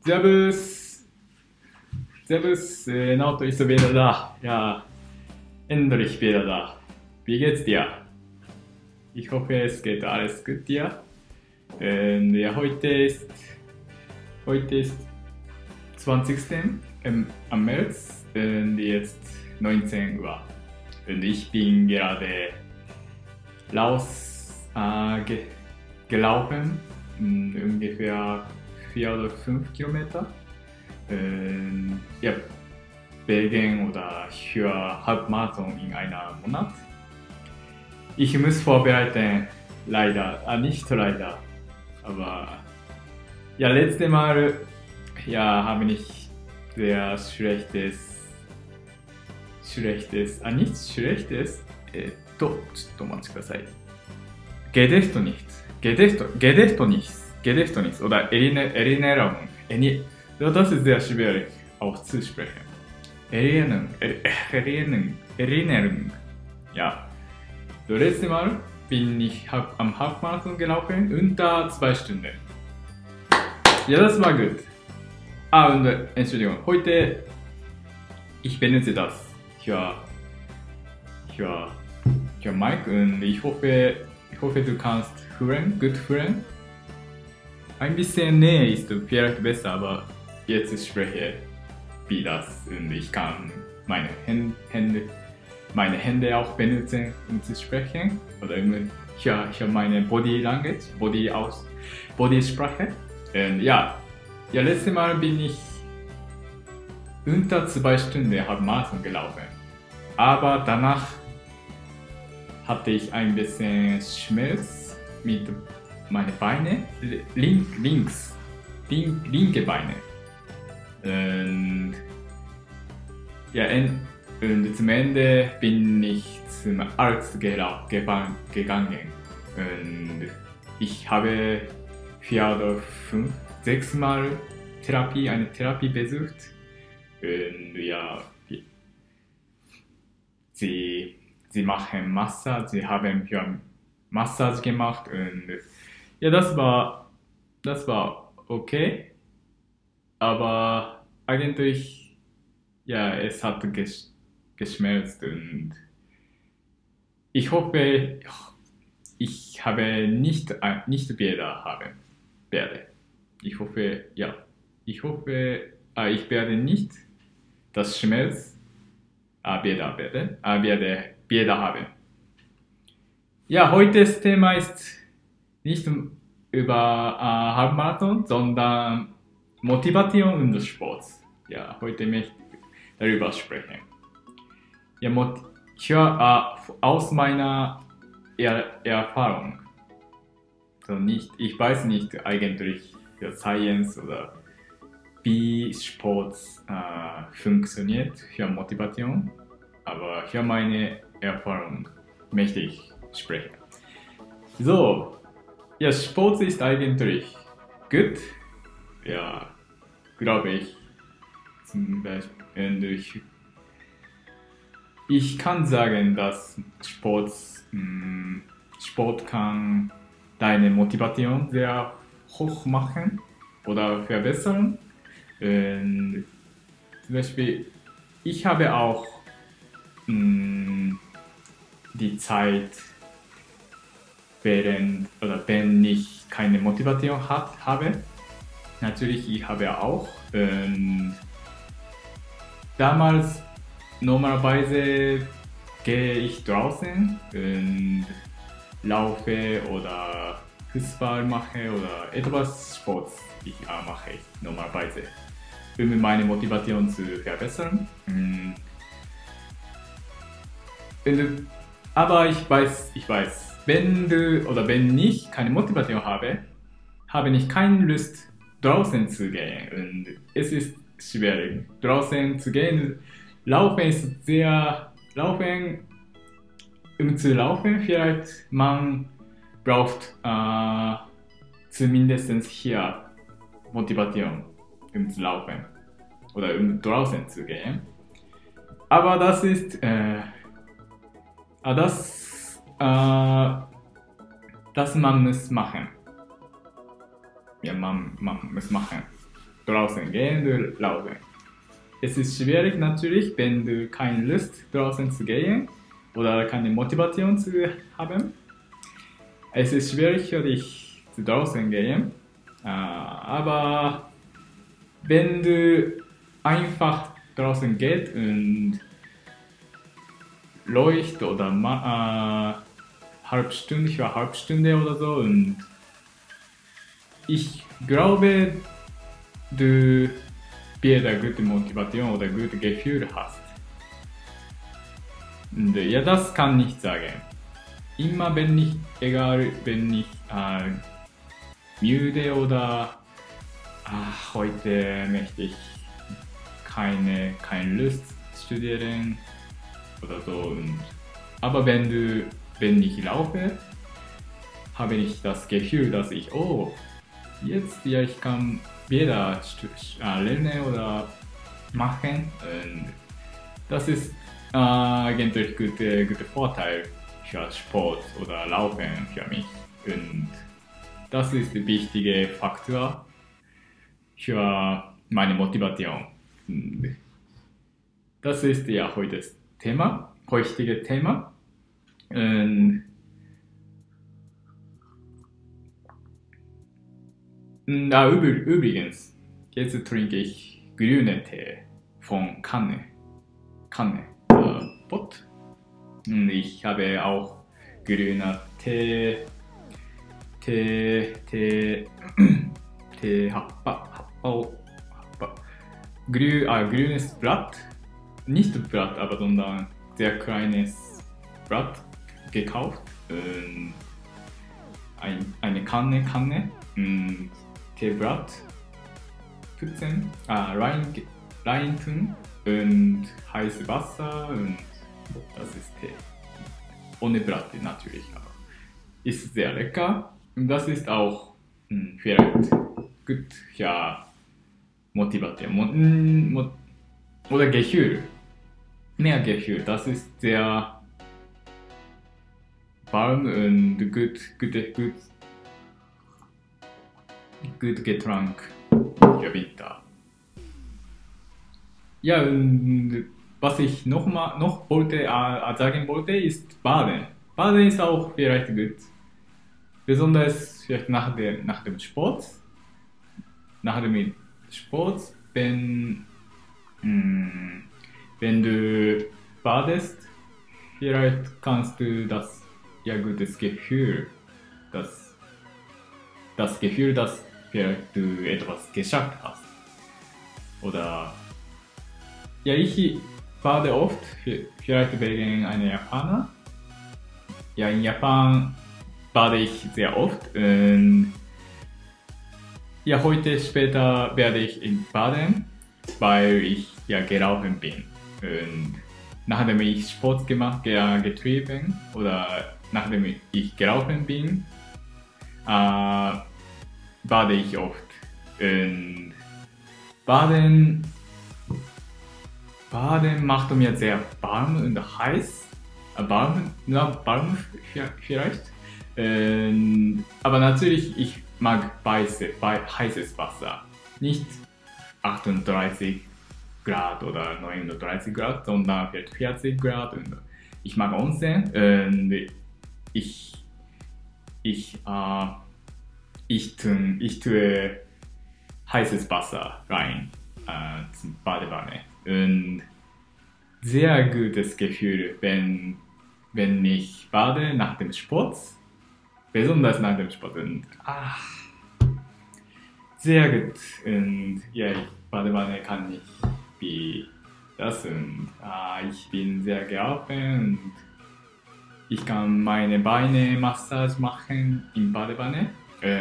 Servus. Servus, Naoto ist wieder da. Ja, endlich wieder da. Wie geht's dir? Ich hoffe, es geht alles gut dir. Ja, heute ist 20. Am März und jetzt 19 Uhr. Und ich bin gerade gelaufen, ungefähr 4 oder 5 Kilometer. Ja, Belgien oder für Halbmarathon in einem Monat. Ich muss vorbereiten, leider, nicht leider, aber ja, letztes Mal ja, habe ich sehr nicht schlechtes, ちょっとお待ちください。Gedächtnis oder Erinnerung. Das ist sehr schwierig auszusprechen. Erinnerung. Ja. So, letztes Mal bin ich am Halbmarathon gelaufen, unter 2 Stunden. Ja, das war gut. Und Entschuldigung, heute ich benutze das für Mike und ich hoffe, du kannst gut hören. Ein bisschen Nähe ist vielleicht besser, aber jetzt spreche wie das und ich kann meine Hände auch benutzen, um zu sprechen oder hier meine Body Language, Bodysprache. Und ja, letztes Mal bin ich unter 2 Stunden Halbmarathon gelaufen, aber danach hatte ich ein bisschen Schmerz mit meinen Beinen, linke Beine. Und ja, und zum Ende bin ich zum Arzt gegangen und ich habe 4 oder 5, 6 Mal eine Therapie besucht und ja, sie machen Massage, sie haben hier Massage gemacht und ja, das war okay, aber eigentlich ja, es hat geschmerzt und ich hoffe, ich habe nicht Bilder haben werde. Ich hoffe, ich werde nicht das Schmerz werde Bilder haben. Ja, heute das Thema ist nicht über Halbmarathon, sondern Motivation und Sport. Ja, heute möchte ich darüber sprechen. Ja, aus meiner Erfahrung. Ich weiß nicht eigentlich für Science oder wie Sport funktioniert für Motivation, aber für meine Erfahrung möchte ich sprechen. So, ja, Sport ist eigentlich gut, ja, glaube ich. Zum Beispiel, ich kann sagen, dass Sport kann deine Motivation sehr hoch machen oder verbessern. Zum Beispiel, ich habe auch die Zeit, wenn ich keine Motivation habe. Natürlich, ich habe auch. Damals normalerweise gehe ich draußen und laufe oder Fußball mache oder etwas Sport mache ich normalerweise, um meine Motivation zu verbessern. Aber ich weiß, wenn ich keine Motivation habe ich keine Lust draußen zu gehen und es ist schwierig draußen zu gehen. Um zu laufen, vielleicht man braucht zumindest hier Motivation, um zu laufen oder um draußen zu gehen. Aber das ist das man muss machen. Ja, man muss machen. draußen gehen und laufen. Es ist schwierig natürlich, wenn du keine Lust draußen zu gehen oder keine Motivation zu haben. Es ist schwierig für dich zu draußen gehen, aber wenn du einfach draußen gehst und läuft oder Halbstunde für Halbstunde oder so und ich glaube, du wieder gute Motivation oder gute Gefühl hast. Und ja, das kann ich sagen. Immer wenn ich, egal wenn ich müde oder heute möchte ich keine Lust studieren oder so. Aber wenn ich laufe, habe ich das Gefühl, dass ich, jetzt ja, ich kann wieder lernen oder machen. Und das ist eigentlich guter Vorteil für Sport oder Laufen für mich. Und das ist der wichtige Faktor für meine Motivation. Und das ist ja heute das heutige Thema. Und übrigens, jetzt trinke ich grünen Tee von Kanne. Pot. Und ich habe auch grüner Tee, grünes Blatt, nicht Blatt, aber sondern sehr kleines Blatt gekauft. Eine Kanne und Teeblatt putzen, rein tun und heißes Wasser und das ist Tee. Ohne Blatt natürlich, aber ist sehr lecker und das ist auch vielleicht gut für Motivation oder Gefühl. Mehr Gefühl, das ist sehr warm und gut Getränk für Winter. Ja, und was ich noch sagen wollte, ist Baden. Baden ist auch vielleicht gut. Besonders vielleicht nach dem Sport. Nach dem Sport, wenn du badest, vielleicht kannst du das gutes Gefühl, das Gefühl, dass vielleicht du etwas geschafft hast. Oder ja, ich bade oft, vielleicht wegen einer Japaner. Ja, in Japan bade ich sehr oft und ja, heute später werde ich baden, weil ich ja gelaufen bin. Und nachdem ich Sport getrieben oder nachdem ich gelaufen bin, bade ich oft. Und Baden macht mir sehr warm und heiß. Warm vielleicht. Aber natürlich, ich mag heißes Wasser. Nicht 38 Grad oder 39 Grad, sondern vielleicht 40 Grad. Und ich mag Onsen und ich tue heißes Wasser rein zum Badewanne. Und sehr gutes Gefühl, wenn ich bade nach dem Sport. Besonders nach dem Sport. Und, sehr gut. Und ja, Badewanne kann ich wie das. Und ich bin sehr gelaufen und ich kann meine Beine Massage machen in Badewanne.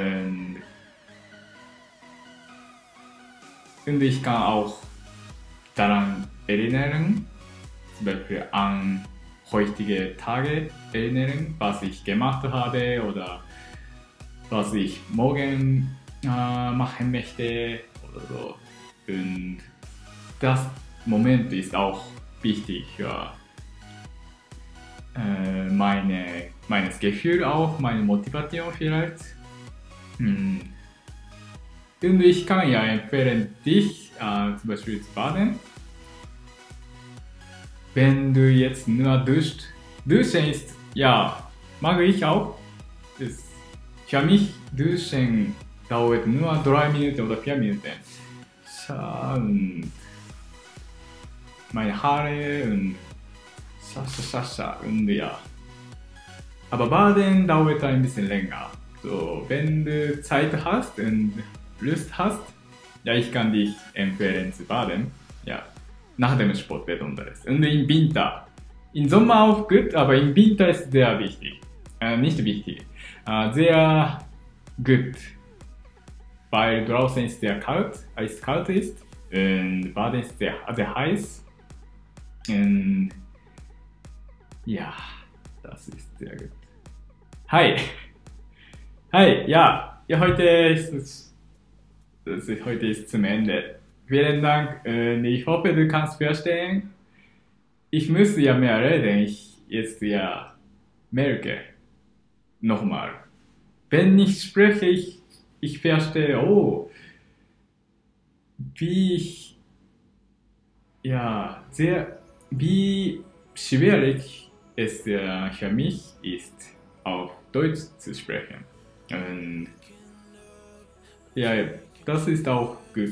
Und ich kann auch daran erinnern, zum Beispiel an heutige Tage erinnern, was ich gemacht habe oder was ich morgen machen möchte oder so. Und das Moment ist auch wichtig für meines Gefühl auch, meine Motivation vielleicht. Und ich kann ja empfehlen, dich zum Beispiel zu baden. Wenn du jetzt nur duscht, duschen ist, ja, mag ich auch. Für mich duschen dauert nur 3 Minuten oder 4 Minuten. Und meine Haare und und ja. Aber baden dauert ein bisschen länger. So, wenn du Zeit hast und Lust hast, ja, ich kann dich empfehlen zu baden. Ja, nach dem Sport besonders. Und im Winter. Im Sommer auch gut, aber im Winter ist sehr wichtig. Nicht wichtig. Sehr gut. Weil draußen ist sehr kalt, eiskalt ist. Und baden ist sehr heiß. Und ja, das ist sehr gut. Hi! Hi, ja, heute ist zum Ende. Vielen Dank, ich hoffe, du kannst verstehen. Ich muss ja mehr reden, ich jetzt ja merke. Nochmal. Wenn ich spreche, ich verstehe, oh, wie schwierig es für mich ist, auf Deutsch zu sprechen. Und ja, das ist auch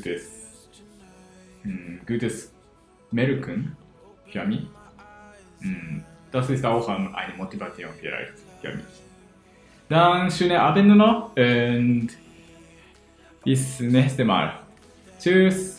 gutes Merken für mich. Das ist auch eine Motivation vielleicht für mich. Dann schönen Abend noch und bis nächste Mal. Tschüss!